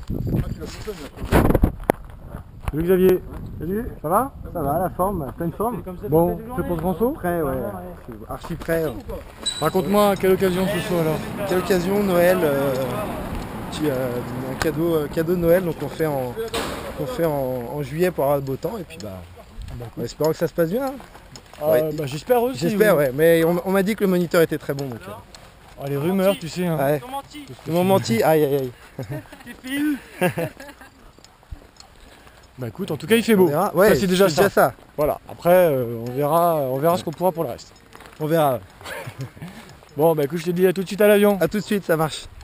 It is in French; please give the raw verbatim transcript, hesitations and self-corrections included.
Salut Xavier. Salut. Ça va? Ça va, la forme, pleine forme. Bon, prêt pour le grand saut? Prêt, ouais. Archi prêt. Ouais. Raconte-moi à quelle occasion ce saut alors? Quelle occasion, Noël, euh, petit, euh, un cadeau, euh, cadeau de Noël, donc on fait en, on fait en, en juillet pour avoir de beau temps, et puis bah, bah en espérant que ça se passe bien. Hein. Euh, Ouais. bah, j'espère aussi. J'espère, oui. ouais, mais on, on m'a dit que le moniteur était très bon. Donc, euh. Oh, les rumeurs, tu sais. Hein. Ouais. Ils m'ont menti, aïe aïe aïe. Bah écoute, en tout cas il fait beau. Ouais, ça c'est déjà, déjà ça. Voilà, après euh, on verra, on verra ce qu'on pourra pour le reste. On verra. Bon bah écoute, je te dis à tout de suite à l'avion. A tout de suite, ça marche.